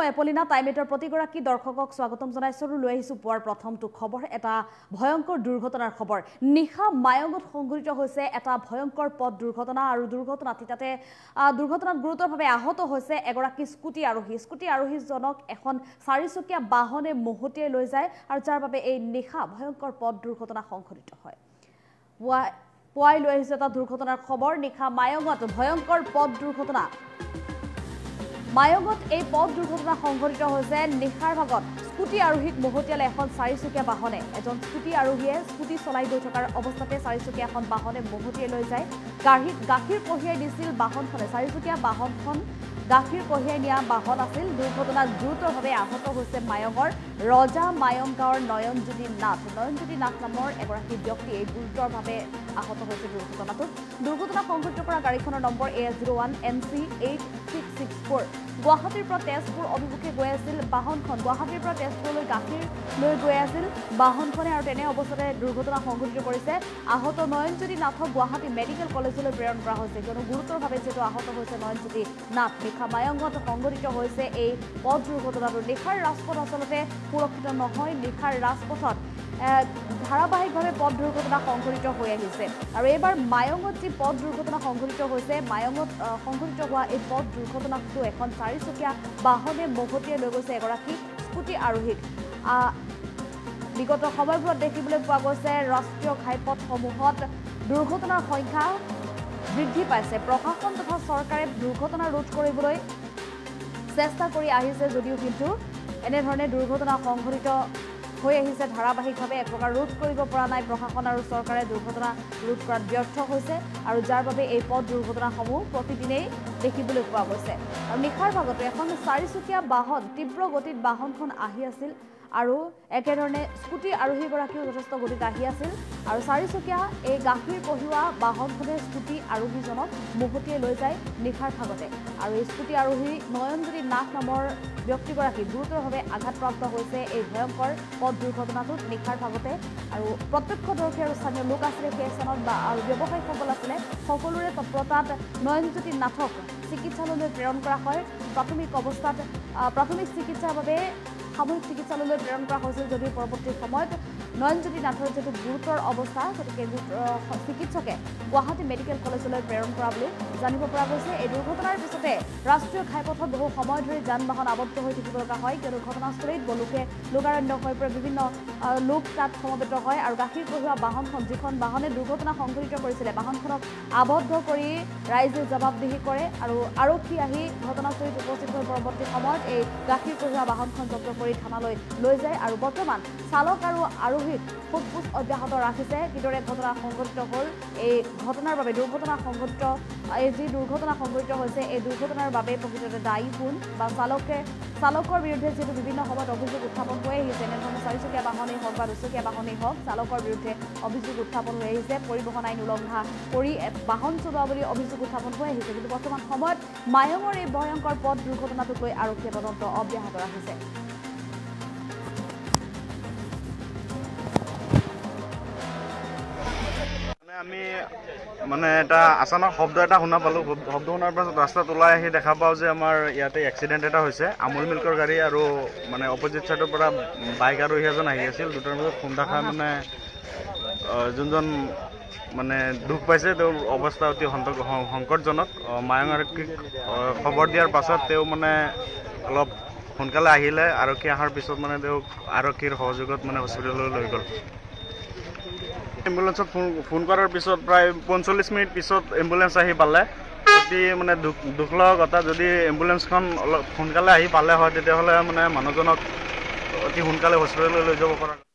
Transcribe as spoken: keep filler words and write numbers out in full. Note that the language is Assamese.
মই এপলিনা টাইমেটৰ প্ৰতিগৰাকী দৰ্শকক স্বাগতম জনাইছো আৰু লৈ আহিছো পুৱাৰ প্ৰথমটো খবৰ এটা ভয়ংকৰ দুৰ্ঘটনাৰ খবৰ নিখা মায়ঙত সংঘটিত হৈছে এটা ভয়ংকৰ পথ দুৰ্ঘটনা আৰু দুৰ্ঘটনা তিতাতে দুৰ্ঘটনাত গুৰুতৰভাৱে আহত হৈছে এগৰাকী স্কুটি আৰোহী স্কুটি আৰোহীজনক এখন চাৰিচকীয়া বাহনে মহতিয়াই লৈ যায় আৰু যাৰ বাবে এই নিখা ভয়ংকৰ পথ দুৰ্ঘটনা সংঘটিত হয় পুৱাই লৈ আহিছে এটা দুৰ্ঘটনাৰ খবৰ নিখা মায়ঙত ভয়ংকৰ পথ দুৰ্ঘটনা মায়ঙত এই পথ দুৰ্ঘটনা সংঘটিত হৈছে নিশাৰ ভাগত স্কুটি আৰোহীক মহতিয়ালে এখন চাৰিচকীয়া বাহনে এজন স্কুটি আৰোহীয়ে স্কুটি চলাই গৈ থকাৰ অৱস্থাতে চাৰিচকীয়া এখন বাহনে মহতিয়াই লৈ যায় গাড়ীত গাখীৰ কঢ়িয়াই দিছিল বাহনখনে চাৰিচকীয়া বাহনখন গাখীৰ কঢ়িয়াই নিয়া বাহন আছিল দুৰ্ঘটনাত গুৰুতৰভাৱে আহত হৈছে মায়ঙৰ ৰজা মায়ং গাঁৱৰ নয়নজ্যোতি নাথ নয়নজ্যোতি নাথ নামৰ এগৰাকী ব্যক্তি এই গুৰুতৰভাৱে আহত হৈছে দুৰ্ঘটনাটোত দুৰ্ঘটনা সংঘটিত কৰা গাড়ীখনৰ number A S zero' one N C eight six six four গুৱাহাটীৰ পৰা তেজপুৰ অভিমুখে গৈ আছিল বাহনখন গুৱাহাটীৰ পৰা তেজপুৰলৈ গাখীৰ লৈ গৈ আছিল বাহনখনে আৰু তেনে অৱস্থাতে দুৰ্ঘটনা সংঘটিত কৰিছে আহত নয়নজ্যোতি নাথক গুৱাহাটী মেডিকেল কলেজলৈ প্ৰেৰণ কৰা হৈছে কিয়নো গুৰুতৰভাৱে যিহেতু আহত হৈছে নয়নজ্যোতি নাথ নিশা মায়ঙত সংঘটিত হৈছে এই পথ দুৰ্ঘটনাটো নিশাৰ ৰাজপথ আচলতে সুৰক্ষিত নহয় নিশাৰ ৰাজপথত ধাৰাবাহিকভাৱে পথ দুৰ্ঘটনা সংঘটিত হৈ আহিছে আৰু এইবাৰ মায়ঙত যি পথ দুৰ্ঘটনা সংঘটিত হৈছে মায়ঙত সংঘটিত হোৱা এই পথ দুৰ্ঘটনাটো এখন চাৰিচকীয়া বাহনে মহতিয়াই লৈ গৈছে এগৰাকী স্কুটি আৰোহীক বিগত সময়বোৰত দেখিবলৈ পোৱা গৈছে ৰাষ্ট্ৰীয় ঘাইপথসমূহত দুৰ্ঘটনাৰ সংখ্যা বৃদ্ধি পাইছে প্ৰশাসন তথা চৰকাৰে দুৰ্ঘটনা ৰোধ কৰিবলৈ চেষ্টা কৰি আহিছে যদিও কিন্তু এনেধৰণে দুৰ্ঘটনা সংঘটিত হৈ আহিছে ধাৰাবাহিকভাৱে এক প্ৰকাৰ ৰোধ কৰিব পৰা নাই প্ৰশাসন আৰু চৰকাৰে দুৰ্ঘটনা ৰোধ কৰাত ব্যৰ্থ হৈছে আৰু যাৰ বাবে এই পথ দুৰ্ঘটনাসমূহ প্ৰতিদিনেই দেখিবলৈ পোৱা গৈছে আৰু নিশাৰ ভাগতে এখন চাৰিচকীয়া বাহন তীব্ৰ গতিত বাহনখন আহি আছিল আৰু একেধৰণে স্কুটি আৰোহীগৰাকীও যথেষ্ট গতিত আহি আছিল আৰু চাৰিচকীয়া এই গাখীৰ কঢ়িওৱা বাহনখনে স্কুটি আৰোহীজনক মহতিয়াই লৈ যায় নিশাৰ ভাগতে আৰু এই স্কুটি আৰোহী নয়নজ্যোতি নাথ নামৰ ব্যক্তিগৰাকী গুৰুতৰভাৱে আঘাতপ্ৰাপ্ত হৈছে এই ভয়ংকৰ পথ দুৰ্ঘটনাটোত নিশাৰ ভাগতে আৰু প্ৰত্যক্ষদৰ্শী আৰু স্থানীয় লোক আছিলে সেই স্থানত বা আৰু ব্যৱসায়ীসকল আছিলে সকলোৰে তৎপৰতাত নয়নজ্যোতি নাথক চিকিৎসালয়লৈ প্ৰেৰণ কৰা হয় প্ৰাথমিক অৱস্থাত প্ৰাথমিক চিকিৎসাৰ বাবে সামূহিক চিকিৎসালয়লৈ প্ৰেৰণ কৰা হৈছিল যদিও পৰৱৰ্তী সময়ত নয়নজ্যোতি নাথৰ যিহেতু গুৰুতৰ অৱস্থা গতিকে চিকিৎসকে গুৱাহাটী মেডিকেল কলেজলৈ প্ৰেৰণ কৰা বুলি জানিব পৰা গৈছে এই দুৰ্ঘটনাৰ পিছতে ৰাষ্ট্ৰীয় ঘাইপথত বহু সময় ধৰি যান বাহন আবদ্ধ হৈ থাকিব লগা হয় কিয়নো ঘটনাস্থলীত বহুলোকে লোকাৰণ্য হৈ পৰে বিভিন্ন লোক তাত সমবেত হয় আৰু গাখীৰ কঢ়িওৱা বাহনখন যিখন বাহনে দুৰ্ঘটনা সংঘটিত কৰিছিলে বাহনখনক আবদ্ধ কৰি ৰাইজে জবাবদিহি কৰে আৰু আৰক্ষী আহি ঘটনাস্থলীত উপস্থিত হৈ পৰৱৰ্তী সময়ত এই গাখীৰ কঢ়িওৱা বাহনখন জব্দ কৰি থানালৈ লৈ যায় আৰু বৰ্তমান চালক আৰু আৰোহীক সোধপোছ অব্যাহত ৰাখিছে কিদৰে ঘটনা সংঘটিত হ'ল এই ঘটনাৰ বাবে দুৰ্ঘটনা সংঘটিত এই যি দুৰ্ঘটনা সংঘটিত হৈছে এই দুৰ্ঘটনাৰ বাবে প্ৰকৃততে দায়ী কোন বা চালকে চালকৰ বিৰুদ্ধে যিহেতু বিভিন্ন সময়ত অভিযোগ উত্থাপন হৈ আহিছে এনেধৰণে চাৰিচকীয়া বাহনেই হওক বা দুচকীয়া বাহনেই হওক চালকৰ বিৰুদ্ধে অভিযোগ উত্থাপন হৈ আহিছে পৰিবহণ আইন উলংঘা কৰি বাহন চলোৱা বুলি অভিযোগ উত্থাপন হৈ আহিছে কিন্তু বৰ্তমান সময়ত মায়ঙৰ এই ভয়ংকৰ পথ দুৰ্ঘটনাটোক লৈ আৰক্ষীয়ে তদন্ত অব্যাহত ৰাখিছে আমি মানে এটা আচানক শব্দ এটা শুনা পালোঁ শব্দ শুনাৰ পাছত ৰাস্তাত ওলাই আহি দেখা পাওঁ যে আমাৰ ইয়াতে এক্সিডেণ্ট এটা হৈছে আমুল মিল্কৰ গাড়ী আৰু মানে অপজিট ছাইডৰ পৰা বাইক আৰোহী এজন আহি আছিল দুটাৰ মাজত খুন্দা খাই মানে যোনজন মানে দুখ পাইছে তেওঁৰ অৱস্থা অতি সংকটজনক মায়ং আৰক্ষীক খবৰ দিয়াৰ পাছত তেওঁ মানে অলপ সোনকালে আহিলে আৰক্ষী অহাৰ পিছত মানে তেওঁক আৰক্ষীৰ সহযোগত মানে হস্পিটেললৈ লৈ গ'ল এম্বুলেন্সত ফোন ফোন কৰাৰ পিছত প্ৰায় পঞ্চল্লিছ মিনিট পিছত এম্বুলেন্স আহি পালে অতি মানে দুখ দুখ লগা কথা যদি এম্বুলেন্সখন অলপ সোনকালে আহি পালে হয় তেতিয়াহ'লে মানে মানুহজনক অতি সোনকালে হস্পিটেললৈ লৈ যাব পৰা